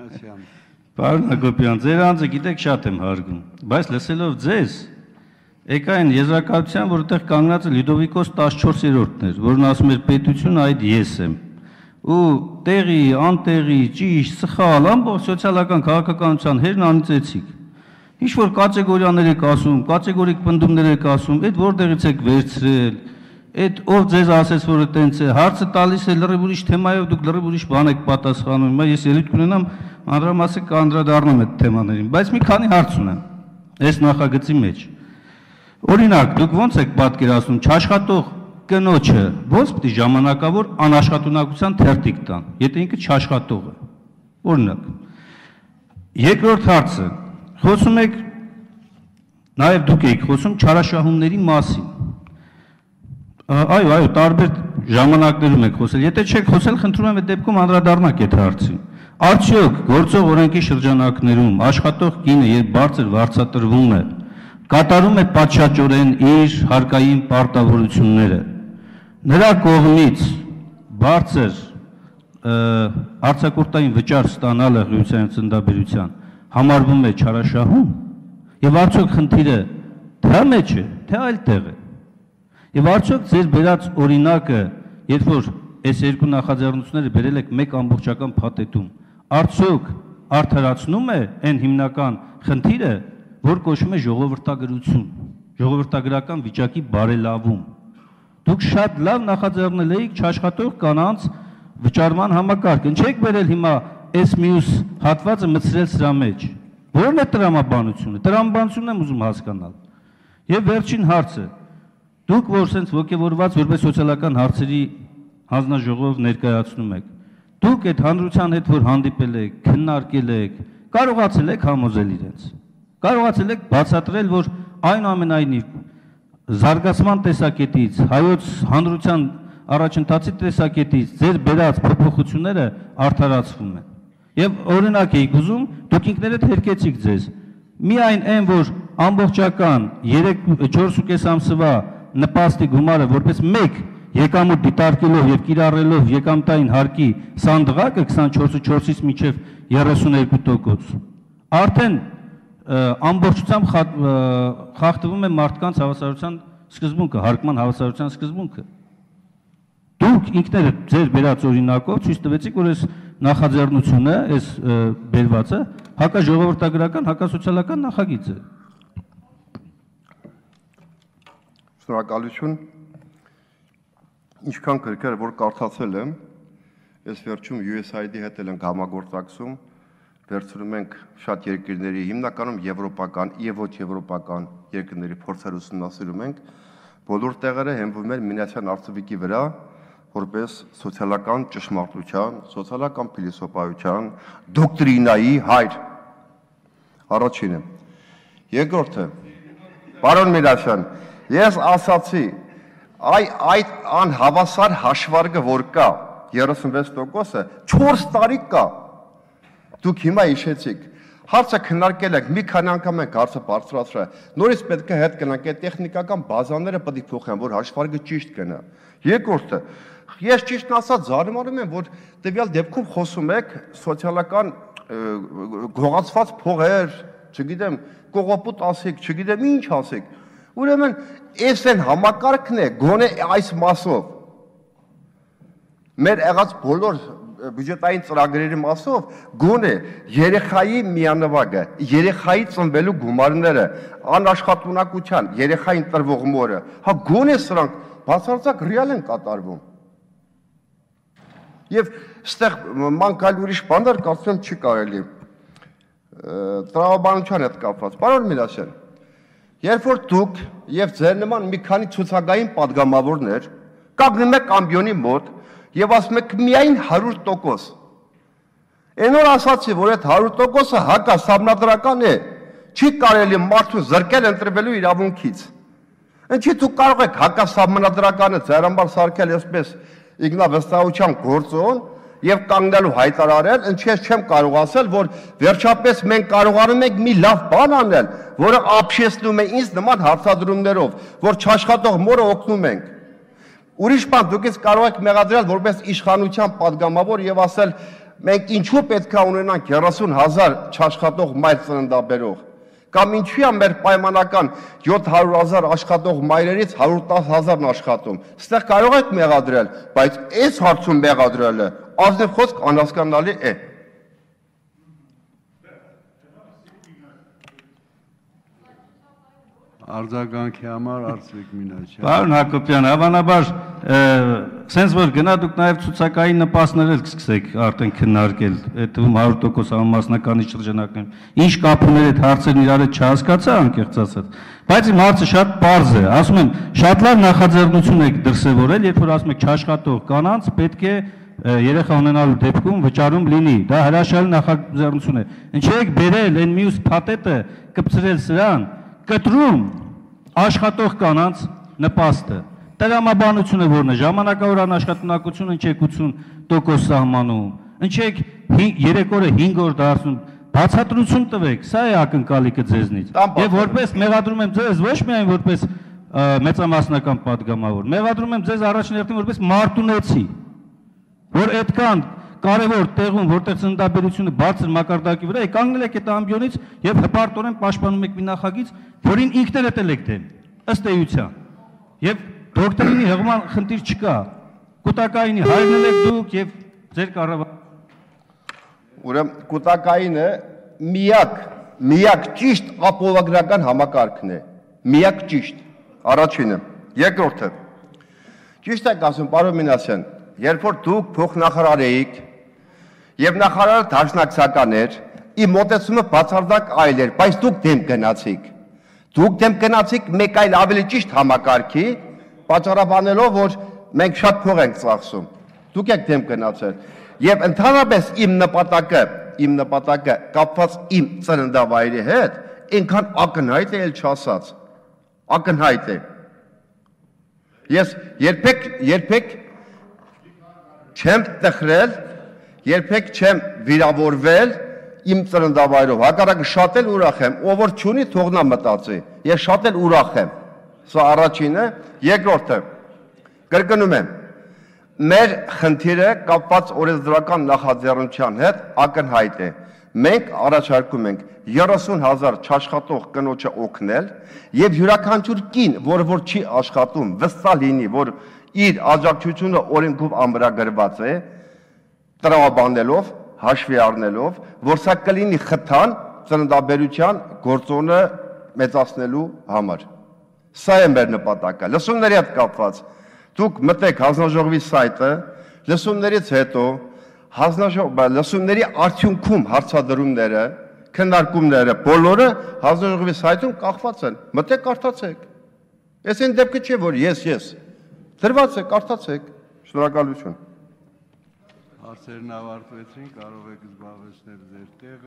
Պարոն Հակոբյան, ձեր անձը գիտեք շատ եմ հարգում, բայց լսելով ձեզ, եկա այն եզրակացության, որ այդտեղ կանգնած է Լյուդովիկոս 14-րդն էր, որն ասում էր պետությունը այդ ես եմ։ Ու տեղի, անտեղի, ճիշտ, սխալ, ամբողջ սոցիալական քաղաքականության հերն անիծեցիք։ Ինչ որ կատեգորիաներ եք ասում, կատեգորիկ պնդումներ եք ասում, այդ որտեղից եք վերցրել, այդ ով ձեզ ասեց, որ այտենց է, հարցը տալիս է լրիվ ուրիշ թեմայով, դուք լրիվ ուրիշ բան եք պատասխանում։ Հիմա ես ելույթ կունենամ անդրամասիկ կանդրադառնամ այդ թեմաներին, բայց մի քանի հարց ունեմ այս նախագծի մեջ։ Օրինակ, դուք ո՞նց եք պատկերացնում չաշխատող կնոջը, ո՞նց պիտի ժամանակավոր անաշխատունակության թերթիկ տան, եթե ինքը չաշխատող է։ Օրինակ։ Երկրորդ հարցը, խոսում եք, նաև դուք եք խոսում չարաշահումների մասին։ Այո, տարբեր ժամանակներում եք խոսել, եթե չեք խոսել, խնդրում եմ այդ դեպքում անդրադառնաք այդ հարցին։ Արդյոք գործող օրենքի շրջանակներում աշխատող կինը, երբ բարձր վարձատրվում է, կատարում է պատշաճորեն իր հարկային պարտավորությունները, նրա կողմից բարձր արձակուրդային վճար ստանալը ղյուսային ծննդաբերության համարվում է չարաշահում, եւ արդյոք խնդիրը դրա մեջ է, թե այլ տեղ է։ Եվ արդյոք ձեր բերած օրինակը, երբ որ այս երկու նախաձեռնությունները բերել եք մեկ ամբողջական փաթեթում, արդյոք արդարացնում է այն հիմնական խնդիրը, որ կոչվում է ժողովրդագրություն, ժողովրդագրական վիճակի բարելավում։ Դուք շատ լավ նախաձեռնել էիք չաշխատող կանանց վճարման համակարգը, չեք բերել հիմա այս մյուս հատվածը մտցրել սրա մեջ։ Որն է տրամաբանությունը։ Տրամաբանությունն եմ ուզում հասկանալ։ Եվ վերջին հարցը, դուք որ սենց ոգևորված որպես սոցիալական հարցերի հանձնաժողով ներկայացնում եք, դուք այդ հանրության հետ որ հանդիպել եք, քննարկել եք, կարողացել եք համոզել իրենց։ Կարողացել եք բացատրել, որ այնուամենայնիվ զարգացման տեսակետից, հայոց հանրության առաջընթացի տեսակետից ձեր բերած փոփոխությունները արդարացվում են։ Եվ օրինակ եք ուզում, դուք ինքներդ հերկեցիք ձեզ։ Միայն այն, որ ամբողջական 4.5 ամսվա նպաստի գումարը որպես մեկ եկամուտ դիտարկելով եւ կիրառելով եկամտային հարկի սանդղակը 24.4-ից մինչև 32%, արդեն ամբողջությամբ խախտվում է մարդկանց հավասարության սկզբունքը, հարկման հավասարության սկզբունքը։ Դուք ինքներդ ձեր բերած օրինակով ցույց տվեցիք, որ այս նախաձեռնությունը, այս բերվածը հակաժողովրդագրական, հակասոցիալական նախագիծ է։ Շնորհակալություն։ Ինչքան գրքեր որ կարդացել եմ, այս վերջում USAID-ի հետ ենք համագործակցում, վերցնում ենք շատ երկրների, հիմնականում եվրոպական եւ ոչ եվրոպական երկրների փորձեր ուսումնասիրում ենք, բոլոր տեղերը հենվում են Մինասյան արծվիկի վրա, որպես սոցիալական ճշմարտության, սոցիալական փիլիսոփայության, դոկտրինայի հայր։ Առաջինը։ Երկրորդը, պարոն Մինասյան, ես ասացի, այդ անհավասար հաշվարկը, որ կա 36%-ը, 4 տարի կա։ Դուք հիմա հիշեցիք, հարցը քննարկել եք, մի քանի անգամ ենք հարցը բարձրացրել, նորից պետք է հետ գնանք, այդ տեխնիկական բազաները պետք է փոխեն, որ հաշվարկը ճիշտ գնա։ Երկրորդը, ես ճիշտն ասած զարմանում եմ, որ տվյալ դեպքում խոսում եք սոցիալական գողացված փողեր, չգիտեմ, կողոպուտ ասեք, չգիտեմ ինչ ասեք։ Ուրեմն, այս են համակարգն է, գոնե այս մասով։ Մեր եղած բոլոր բյուջետային ծրագրերի մասով գոնե երեխայի միանվագը, երեխայի ծնվելու գումարները, անաշխատունակության, երեխային տրվող մորը, հա գոնե սրանք բացարձակ ռեալ են կատարվում։ Եվ ստեղ մանկալ ուրիշ բաներ կարծում եմ չի կարելի։ Տրամաբանության հետ կապված։ Պարոն Մինասյան, երբ որ դուք եւ ձեր նման մի քանի ցուցակային падգամավորներ կանգնում եք ամբիոնի մոտ եւ ասում եք միայն 100%։ Այնօր ասացի, որ այդ 100%-ը հակասահմանադրական է, չի կարելի մարդուն զրկել ընտրվելու իրավունքից։ Ինչի դուք կարող եք հակասահմանադրականը ձեր համար սարքել այսպես ինքնավստահության գործոն եւ կանգնելու հայտարարել, ինչի ես չեմ կարող ասել, որ վերջապես մենք կարողանում ենք մի լավ բան անել, որը ապշեցնում է ինձ նման հարցադրումներով, որ չաշխատող մորը օգնում ենք։ Ուրիշ բան դուք ինձ կարող եք մեղադրել որպես իշխանության падգամավոր եւ ասել Մենք ինչու պետք է ունենանք 30,000 չաշխատող մայր ծննդաբերող, կամ ինչու է մեր պայմանական 700,000 աշխատող մայրերից 110,000-ն աշխատում։ Ստեղ կարող եք մեղադրել, բայց այս հարցում մեղադրելը ազնիվ խոսք անհասկանալի է։ Արձագանքի համար Արծվիկ Մինաչյան։ Պարոն Հակոբյան, հավանաբար սենց որ գնա դուք նաև ցուցակային նպաստներ էլ կսկսեք արդեն քննարկել, այդ թվում 100% համամասնականի շրջանակներում։ Ինչ կապ ուներ այդ հարցերն իրար հետ չհասկացա անկեղծ ասած, բայց իմ հարցը շատ պարզ է, ասում եմ, շատ լավ նախաձեռնություն եք դրսևորել, երբ որ ասում եք չաշխատող կանանց պետք է երեխա ունենալու դեպքում վճարում լինի, դա հրաշալի նախաձեռնություն է։ Ինչու եք բերել այն մյուս փաթեթը կպցրել սրան, կտրում աշխատող կանանց նպաստը։ Տրամաբանությունը որն է, ժամանակավոր անաշխատունակությունը ինչ եք 80% սահմանում, ինչ եք 3 օրը 5 օր դարձնում, բացատրություն տվեք, սա է ակնկալիքը ձեզնից։ Եվ որպես մեղադրում եմ ձեզ ոչ միայն որպես մեծամասնական падգամավոր, մեղադրում եմ ձեզ առաջին հերթին որպես մարտունեցի, որ այդքան կարևոր տեղում, որտեղ ծննդաբերությունը բարձր մակարդակի վրա է, կանգնել եք այդ ամբիոնից եւ հպարտորեն պաշտպանում եք մի նախագիծ, որին ինքներդ եք դեմ, ըստ էության։ Եվ դոկտրինի հեղման խնդիր չկա։ Կուտակայինի հայրն եք դուք եւ ձեր կառավարությունը։ Ուրեմն կուտակայինը միակ ճիշտ ապօրինական համակարգն է։ Միակ ճիշտ։ Առաջինը, երկրորդը։ Ճիշտ եք ասում, պարոն Մինասյան, երբ որ դուք փոխնախարար էիք եւ նախարարը դաշնակցական էր, իմ մոտեցումը բացարձակ այլ էր, բայց դուք դեմ գնացիք։ Դուք դեմ գնացիք մեկ այլ ավելի ճիշտ համակարգի, պատճառաբանելով, որ մենք շատ փող ենք ծախսում։ Դուք եք դեմ գնացել։ Եվ ընդհանրապես իմ նպատակը կապված իմ ծննդավայրի հետ, այնքան ակնհայտ է, էլ չասած։ Ակնհայտ է։ Ես երբեք չեմ տխրել, երբեք չեմ վիրավորվել իմ ծննդավայրով, հակառակը շատ էլ ուրախ եմ, ով որ չունի թող նա մտածի, ես շատ էլ ուրախ եմ, սա առաջինը, երկրորդը, կրկնում եմ, մեր խնդիրը կապված օրենսդրական նախաձեռնության հետ ակնհայտ է, մենք առաջարկում ենք 30,000 չաշխատող կնոջը օգնել եւ յուրաքանչյուր կին, որ չի աշխատում, վստահ լինի, որ իր աջակցությունը օրենքով ամրագրված է, տրամաբանելով, հաշվի առնելով, որ սա կլինի խթան ծննդաբերության գործոնը մեծացնելու համար։ Սա է մեր նպատակը։ Լսումների հետ կապված, դուք մտեք հանձնաժողովի սայտը, լսումներից հետո, լսումների արդյունքում հարցադրումները, քննարկումները, բոլորը հանձնաժողովի սայտում կախված են, մտեք կարդացեք։ Այս այն դեպքը չէ, որ ես դրված է, կարդացեք, շնորհակալություն։ Հարցերն ավարտվեցին, կարող եք զբաղեցնել ձեր տեղը։